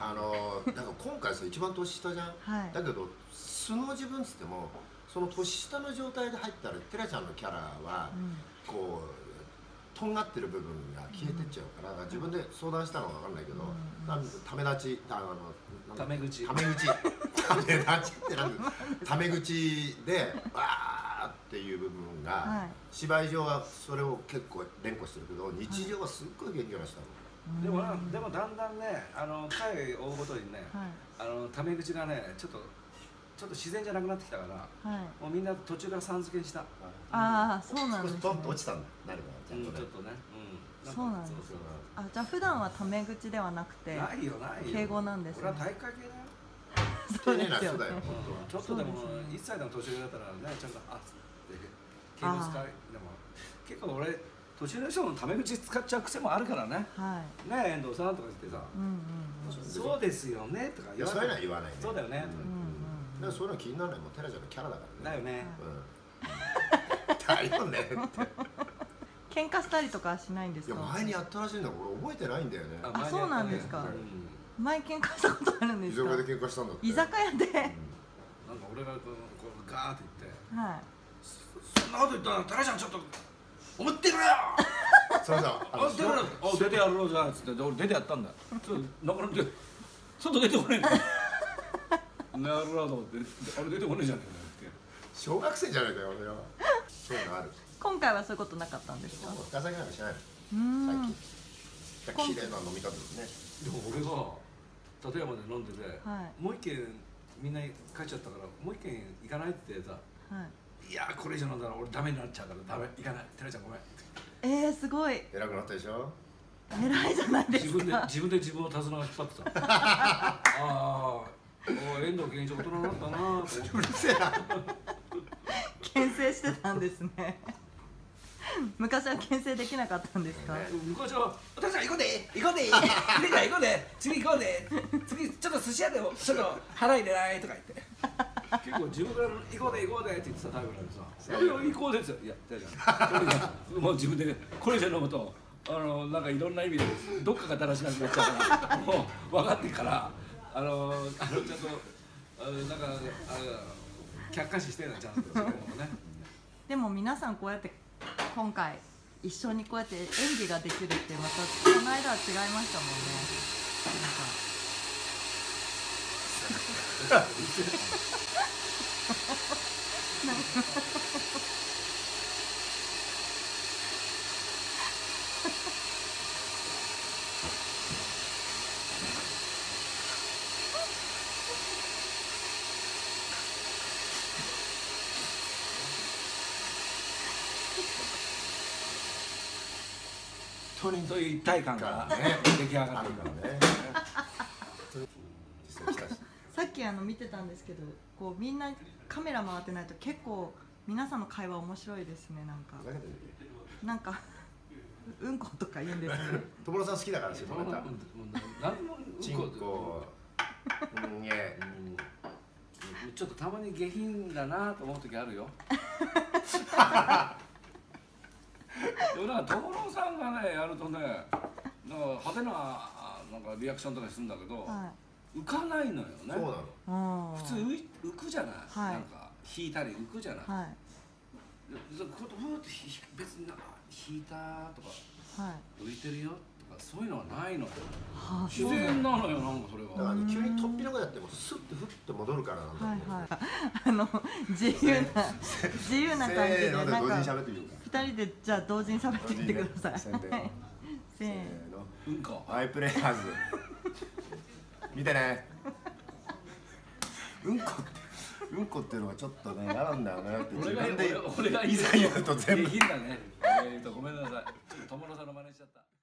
なんか今回さ一番年下じゃん、 はい、 だけど素の自分っつってもその年下の状態で入ったらテラちゃんのキャラは、こうとんがってる部分が消えてっちゃうから、自分で相談したのか分かんないけど、ため立ちタメ口タメ立ちってなんだタメ口でわーっていう部分が、芝居上はそれを結構連呼してるけど、日常はすっごい元気な人でもだんだんね回追うごとにね、タメ口がねちょっと自然じゃなくなってきたから、もうみんな途中からさん付けにした。 ああ、そうなんですね。 少しポンと落ちたんだ、なるほど、 ちょっとね。 そうなんです。あ、じゃあ普段はタメ口ではなくてないよ敬語なんですね。 俺は体育会系だよ。 そうですよね。 ちょっとでも1歳の年上だったらね、ちゃんとあって敬語使い。でも結構俺年上の人のタメ口使っちゃう癖もあるからね。ねえ遠藤さんとか言ってさ、そうですよねとか言わない。そういうのは言わないね。 そうだよね。 だからそういうの気にならない、もうテラちゃんのキャラだからね。 だよね。 だよねって。 喧嘩したりとかはしないんですか？ いや前にやったらしいんだけど俺覚えてないんだよね。 あ、そうなんですか。前喧嘩したことあるんですか？ 居酒屋で喧嘩したんだって。 居酒屋で。 なんか俺がこうガーって言って、 はい。 そんなこと言ったらテラちゃんちょっと思ってくれよ。 それさ、 出てやろうじゃんっつって俺出てやったんだ。なかなか外出てこねえんだ。なるほどと思ってあれ出てこねえじゃねえかって。 小学生じゃないかよ俺は。そういうのある。 今回はそういうことなかったんですか？ 深酒なんかしないの。最近。綺麗な飲み方ですね。 でも俺が立山で飲んでて、もう一軒みんな帰っちゃったからもう一軒行かないって言ってさ、いやこれ以上飲んだら俺ダメになっちゃうからダメ行かない。テラちゃんごめん。 すごい。 偉くなったでしょ。 偉いじゃないですか。 自分で自分を手綱が引っ張ってた。ああ、遠藤健一大人になったな。うるせえな。 牽制してたんですね。昔は牽制できなかったんですか？ 昔は「お父さん行こうで行こうで行こうで次行こうで次ちょっと寿司屋でちょっと腹入れない」とか言って結構自分から「行こうで行こうで」って言ってたタイプなんでさ「行こうで」って「いやもう自分でこれ以上飲むとなんかいろんな意味でどっかがだらしなくなっちゃうからもう分かってからちゃんとなんか客観視してるのちゃんとそれもね。 でも皆さんこうやって今回一緒にこうやって演技ができるってまたこの間は違いましたもんね。なんかそういう一体感が出来上がってるからね。 さっき見てたんですけど、こうみんなカメラ回ってないと結構皆さんの会話面白いですね。なんかうんことか言うんですね。 友野さん好きだからし、また。チンコ。 ちょっとたまに下品だなと思う時あるよ。でもなんか友野さんがねやるとね、なんか派手ななんかリアクションとかするんだけど、浮かないのよね。 そうなの。 普通浮くじゃない。なんか引いたり浮くじゃない。こう別に引いたとか浮いてるよとかそういうのはないのよ。自然なのよなんかそれは。 だから急に突飛なことやってもスッてふって戻るからなんだと思う。自由な感じでなんか2人でじゃあ同時に喋ってみてください。せーの。 うんこ。 ハイプレイハーズ。見てね。うんこっていうのはちょっとね、なんだよねって自分で俺がいざ言うと全部。 下品だね。ごめんなさい。ちょっと友野さんの真似しちゃった。